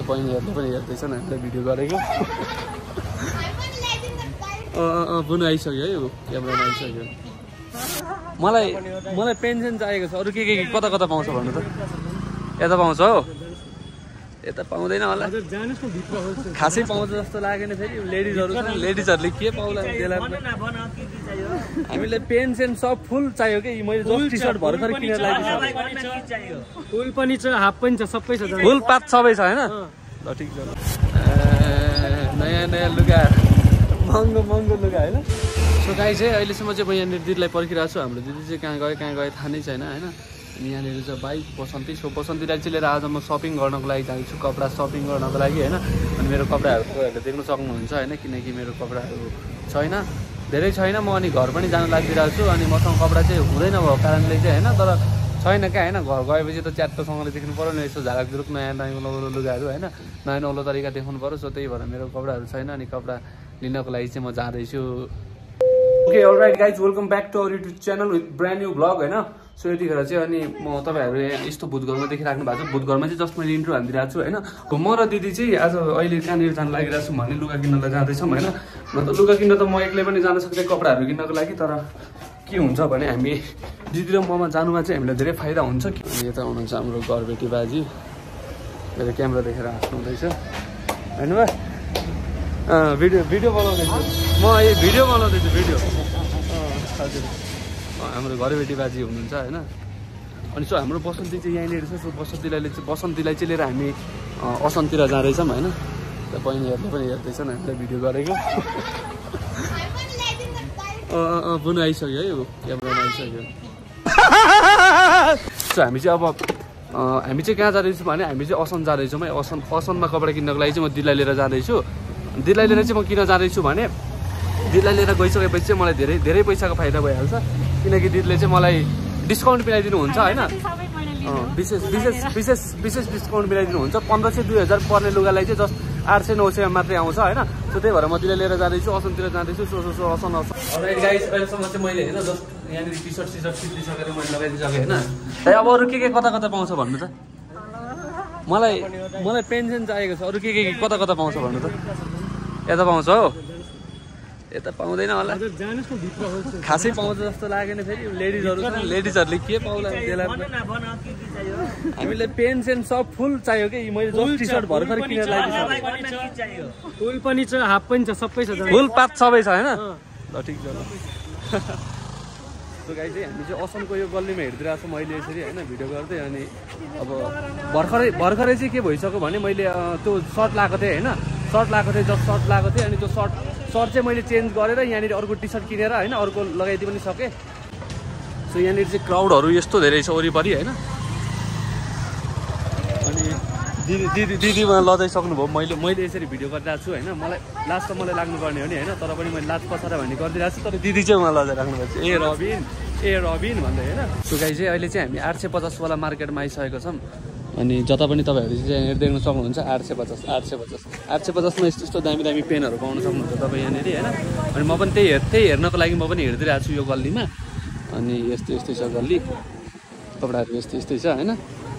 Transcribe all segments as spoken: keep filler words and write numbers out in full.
बहिनीहरूले पनि हेर्दैछन् हामीले भिडियो गरेको। अँ बुनु आइसक्यो है, ऊ क्यामेरामा आइसक्यो। मलाई मलाई पेन्सन चाहिएको छ। अरू के के कता कता पाउँछ भन्नु त? यता पाउँछ हो? यता पाउँदैन होला, खासै पाउँछ जस्तो लागेन। फेरि लेडिजहरू छन्, लेडिजहरूले के पाउला त्यसलाई। हामीले पेन्सन सब फुल चाहियो कि। मैले जस्ट टी सर्ट भर्खर किनेर लगाइदिएको। फुल पनि छ, हाफ पनि छ, सबै छ। फुल पात सबै छ होइन? ल ठिक छ। नयाँ नयाँ लुगा, महँगो महँगो लुगा होइन? सो गाइस चाहिँ अहिलेसम्म चाहिँ म यहाँनिर दिदीलाई पर्खिरहेको छु। हाम्रो दिदी चाहिँ कहाँ गयो कहाँ गयो थाहा नै छैन होइन। अनि यहाँनिर चाहिँ बाइक बसन्ती। सो बसन्तीलाई चाहिँ लिएर आज म सपिङ गर्नको लागि जान्छु, कपडा सपिङ गर्नको लागि होइन। अनि मेरो कपडाहरू तपाईँहरूले देख्न सक्नुहुन्छ होइन, किनकि मेरो कपडाहरू छैन, धेरै छैन। म अनि घर पनि जानु लागिरहेको छु। अनि मसँग कपडा चाहिँ हुँदैन भएको कारणले चाहिँ होइन, तर छैन क्या होइन। घर गएपछि त च्याट्टोसँगले देख्नु पऱ्यो नि, यसो झालकझुलुक नयाँ नयाँ नौलो लुगाहरू होइन, नयाँ नौलो तरिका देखाउनु पऱ्यो। सो त्यही भएर मेरो कपडाहरू छैन। अनि कपडा लिनको लागि चाहिँ म जाँदैछु। Okay alright guys, welcome back to our YouTube channel with brand new vlog होइन। सो यतिखेर चाहिँ अनि म तपाईँहरू यस्तो भूतघरमा देखिराख्नु भएको छ। भूतघरमा चाहिँ जस्ट मैले इन्ट्रो हालिदिरहेको छु होइन। म र दिदी चाहिँ आज अहिले कहाँनिर जानु लागिरहेको छु भने लुगा किन्नलाई जाँदैछौँ होइन। न त लुगा किन्न त म एक्लै पनि जान सक्थेँ कपडाहरू किन्नको लागि, तर के हुन्छ भने हामी दिदी र ममा जानुमा चाहिँ हामीलाई धेरै फाइदा हुन्छ। अनि यता हुनुहुन्छ हाम्रो घरबेटी बाजी, मेरो क्यामेरा देखेर हाँस्नु हुँदैछ होइन बा? भिडियो भिडियो बनाउँदैछु म, यो भिडियो बनाउँदैछु भिडियो। हजुर हाम्रो घरबेटी बाजी हुनुहुन्छ होइन। अनि सो हाम्रो बसन्ती चाहिँ यहीँनिर छ। सो बसन्तीलाई चाहिँ बसन्तीलाई चाहिँ लिएर हामी असनतिर जाँदैछौँ होइन। त बहिनीहरूले पनि हेर्दैछन् हामीले भिडियो गरेको। अँ बुनु आइसक्यो है, ऊ क्यामेरामा आइसक्यो। सो हामी चाहिँ अब हामी चाहिँ कहाँ जाँदैछौँ भने हामी चाहिँ असन जाँदैछौँ है। असन असनमा कपडा किन्नको लागि चाहिँ म दिदीलाई लिएर जाँदैछु। दिदीलाई लिएर चाहिँ म किन जाँदैछु भने दिदीलाई लिएर गइसकेपछि चाहिँ मलाई धेरै धेरै पैसाको फाइदा भइहाल्छ, किनकि दिदीले चाहिँ मलाई डिस्काउन्ट मिलाइदिनु हुन्छ होइन। विशेष विशेष विशेष विशेष डिस्काउन्ट मिलाइदिनु हुन्छ। पन्ध्र सय दुई हजार पर्ने लुगालाई चाहिँ जस्ट आठ सय नौ सयमा मात्रै आउँछ होइन। सो त्यही भएर म दिदीलाई लिएर जाँदैछु, असनतिर जाँदैछु। सो सो सो असन असन अलराइट गाइस, अहिलेसम्म चाहिँ मैले होइन जस्ट यहाँनिर टी सर्ट टी सर्ट सिद्धिसकेर मैले लगाइदिइसकेँ होइन। अब अरू के के कता कता पाउँछ भन्नु त? मलाई मलाई पेन्सन चाहिएको छ। अरू के के कता कता पाउँछ भन्नु त? यता पाउँछ हो? यता पाउँदैन होला, खासै पाउँछ जस्तो लागेन। फेरि लेडिजहरू छन्, लेडिजहरूले के पाउला त्यसलाई। हामीले पेन्सन सब फुल चाहियो कि। मैले जस्ट टी सर्ट भर्खर किनेर लगाइदिएको। फुल पनि छ, हाफ पनि छ, सबै छ। फुल पात सबै छ होइन? ल ठिक छ। ल त्यो गाई चाहिँ हामी चाहिँ असनको यो गल्लीमा हेरिदिरहेको छौँ मैले यसरी होइन भिडियो गर्दै। अनि अब भर्खरै भर्खरै चाहिँ के भइसक्यो भने मैले त्यो सर्ट लगाएको थिएँ होइन, सर्ट लगाएको थिएँ जस्ट सर्ट लगाएको थिएँ। अनि त्यो सर्ट सर्ट चाहिँ मैले चेन्ज गरेर यहाँनिर अर्को टी सर्ट किनेर होइन अर्को लगाइदिइ पनि सकेँ। सो यहाँनिर चाहिँ क्राउडहरू यस्तो धेरै छ वरिपरि होइन। अनि दिदी दिदी दिदीमा लजाइसक्नुभयो। मैले मैले यसरी भिडियो गरिरहेको छु होइन। मलाई लाज त मलाई लाग्नुपर्ने हो नि होइन, तर पनि मैले लाज पछाडा भन्ने गरिदिरहेको छु। तर दिदी चाहिँ मलाई लजाइराख्नु भएको छ, ए रबिन ए रबिन भन्दै होइन। सो गाई चाहिँ अहिले चाहिँ हामी आठ सय पचासवाला मार्केटमा आइसकेको छौँ। अनि जता पनि तपाईँहरू चाहिँ यहाँनिर देख्न सक्नुहुन्छ आठ सय पचास आठ सय पचास आठ सय पचासमा यस्तो यस्तो दामी दामी पेनहरू पाउन सक्नुहुन्छ तपाईँ यहाँनिर होइन। अनि म पनि त्यही हेर त्यही हेर्नको लागि म पनि हेरिदिइरहेको छु यो गल्लीमा। अनि यस्तो यस्तै छ गल्ली, कपडाहरू यस्तै यस्तै छ होइन।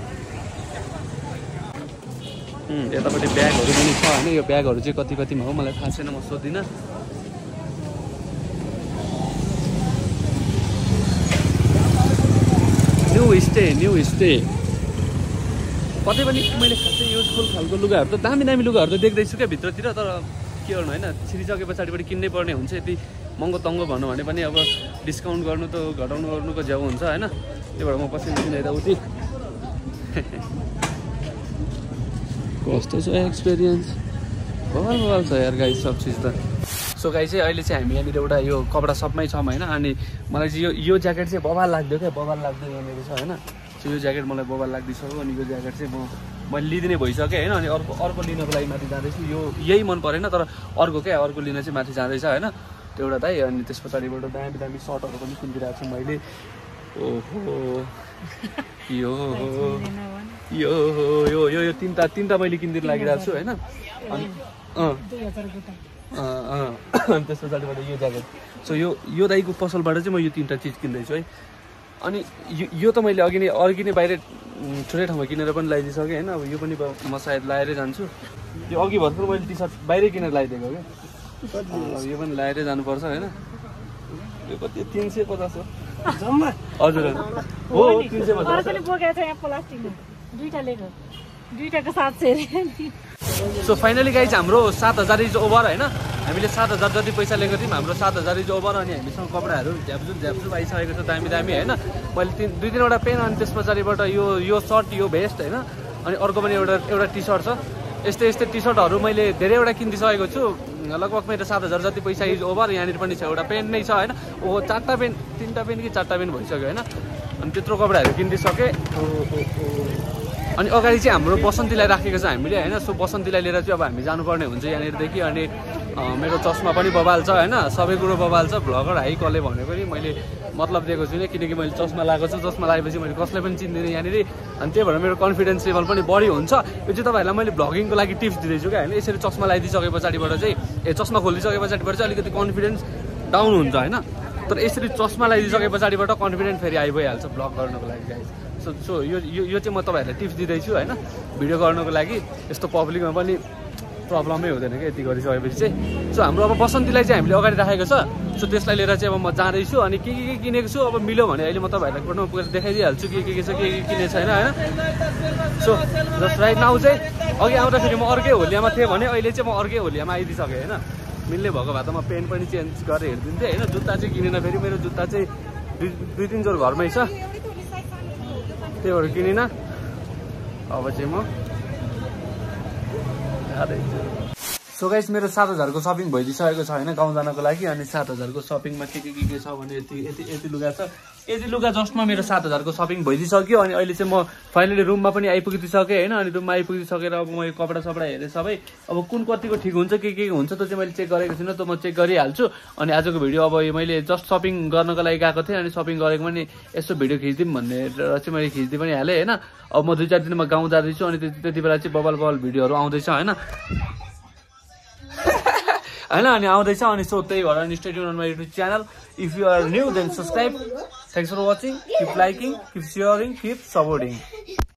यतापट्टि ब्यागहरू पनि छ होइन। यो ब्यागहरू चाहिँ कति कतिमा हो मलाई थाहा छैन, म सोध्दिनँ। न्यू स्टे न्यू स्टे कतै पनि मैले खासै युजफुल खालको लुगाहरू त दामी दामी लुगाहरू त देख्दैछु क्या भित्रतिर, तर के गर्नु होइन छिरिसके पछाडिबाट किन्नै पर्ने हुन्छ। यति महँगो तङ्गो भन्नु भने पनि अब डिस्काउन्ट गर्नु त घटाउनु गर्नुको ज्याउ हुन्छ होइन। त्यही भएर म पछि किन यताउति। कस्तो छ एक्सपिरियन्स, बवाल बवाल छ यार गाई सब चिज त। सो गाई चाहिँ अहिले चाहिँ हामी यहाँनिर एउटा यो कपडा सपमै छौँ होइन। अनि मलाई चाहिँ यो यो ज्याकेट चाहिँ बवाल लाग्यो क्या, बवाल लाग्दै यहाँनिर छ होइन। सो यो ज्याकेट मलाई बवाल लाग्दिसक्यो। अनि यो ज्याकेट चाहिँ म मैले लिदिने भइसकेँ होइन। अनि अर्को अर्को लिनको लागि माथि जाँदैछु। यो यही मन परेन, तर अर्को क्या अर्को लिन चाहिँ माथि जाँदैछ होइन। त्यो एउटा दाइ। अनि त्यस पछाडिबाट दामी दामी सर्टहरू पनि किनिदिरहेको छु मैले। ओहो यो यो यो यो यो तिनवटा तिनवटा मैले किनिदिनु लागिरहेको छु होइन। अनि अँ अनि त्यस पछाडिबाट यो ज्याकेट। सो यो यो दाइको पसलबाट चाहिँ म यो तिनवटा चिज किन्दैछु है। अनि यो त मैले अघि नै अघि नै बाहिर छुट्टै ठाउँमा किनेर पनि लगाइदिइसकेँ होइन। अब यो पनि म सायद लगाएरै जान्छु। यो अघि भर्खर मैले टी सर्ट बाहिरै किनेर लगाइदिएको क्या। अब यो पनि लगाएरै जानुपर्छ होइन। यो कति तिन सय पचास हो जम्मा हजुर हजुर हो तिन सय पचास सो फाइनली गाइज हाम्रो सात हजार इज ओभर होइन। हामीले सात हजार जति पैसा लिएको थियौँ हाम्रो सात हजार इज ओभर। अनि हामीसँग कपडाहरू झ्यापझुप झ्यापझुप आइसकेको छ दामी दामी होइन। मैले तिन दुई तिनवटा पेन अनि त्यस पछाडिबाट यो यो सर्ट यो भेस्ट होइन। अनि अर्को पनि एउटा एउटा टी सर्ट छ। यस्तै यस्तै टी सर्टहरू मैले धेरैवटा किनिदिइसकेको छु। लगभग मेरो सात हजार जति पैसा इज ओभर। यहाँनिर पनि छ एउटा पेन नै छ होइन। ओ चारवटा पेन तिनवटा पेन कि चारवटा पेन भइसक्यो होइन। अनि त्यत्रो कपडाहरू किनिदिइसकेँ। अनि अगाडि चाहिँ हाम्रो बसन्तीलाई राखेको छ हामीले होइन। सो बसन्तीलाई लिएर चाहिँ अब हामी जानुपर्ने हुन्छ यहाँनिरदेखि। अनि मेरो चस्मा पनि बबाल छ होइन। सबै कुरो बबाल छ। भ्लगर हाई कसले भने पनि मैले मतलब दिएको छुइनँ किनकि मैले चस्मा लगाएको छु। चस्मा लगाएपछि मैले कसलाई पनि चिन्दिनँ यहाँनिर। अनि त्यही भएर मेरो कन्फिडेन्स लेभल पनि बढी हुन्छ। यो चाहिँ तपाईँहरूलाई मैले भ्लगिङको लागि टिप्स दिँदैछु क्या होइन। यसरी चस्मा लगाइदिइसके पछाडिबाट चाहिँ ए चस्मा खोलिदिइसके पछाडिबाट चाहिँ अलिकति कन्फिडेन्स डाउन हुन्छ होइन। तर यसरी चस्मा लगाइदिइसके पछाडिबाट कन्फिडेन्स फेरि आइभइहाल्छ भ्लग गर्नको लागि गाइस। सो सो यो यो चाहिँ म तपाईँहरूलाई टिप्स दिँदैछु होइन भिडियो गर्नको लागि। यस्तो पब्लिकमा पनि प्रब्लमै हुँदैन क्या यति गरिसकेपछि चाहिँ। सो हाम्रो अब बसन्तीलाई चाहिँ हामीले अगाडि राखेको छ। सो त्यसलाई लिएर चाहिँ अब म जाँदैछु। अनि के के के किनेको छु अब मिल्यो भने अहिले म तपाईँहरूलाई कोर्टमा पुगेर देखाइदिइहाल्छु के के के छ के के किनेको छैन होइन। सो जस्ट राइट नाउ चाहिँ अघि आउँदाखेरि म अर्कै होलियामा थिएँ भने अहिले चाहिँ म अर्कै होलियामा आइदिइसकेँ होइन। मिल्ने भएको भए त म पेन पनि चेन्ज गरेर हेरिदिन्थेँ होइन। जुत्ता चाहिँ किनेन फेरि मेरो जुत्ता चाहिँ दुई दुई तिन जोर घरमै छ त्यही भएर किनिनँ। अब चाहिँ म सो गाइस मेरो सात हजारको सपिङ भइदिइसकेको छ होइन गाउँ जानको लागि। अनि सात हजारको सपिङमा के के के के छ भने यति यति यति लुगा छ। यति लुगा जस्टमा मेरो सात हजारको सपिङ भइदिइसक्यो। अनि अहिले चाहिँ म फाइनली रुममा पनि आइपुगिदिइसकेँ होइन। अनि रुममा आइपुगिसकेर अब म यो कपडा सपडा हेरेँ सबै। अब कुन कतिको ठिक हुन्छ के के हुन्छ त्यो चाहिँ मैले चेक गरेको छुइनँ। त म चेक गरिहाल्छु। अनि आजको भिडियो अब मैले जस्ट सपिङ गर्नको लागि गएको थिएँ। अनि सपिङ गरेको पनि यसो भिडियो खिचिदिउँ भनेर चाहिँ मैले खिचिदिइ पनि हालेँ होइन। अब म दुई चार दिनमा गाउँ जाँदैछु। अनि त्यति बेला चाहिँ बबल बबल भिडियोहरू आउँदैछ होइन होइन। अनि आउँदैछ अनि सो त्यही भएर अनि stay tune on my YouTube channel. If you are new then subscribe. Thanks for watching. Keep liking keep sharing keep supporting.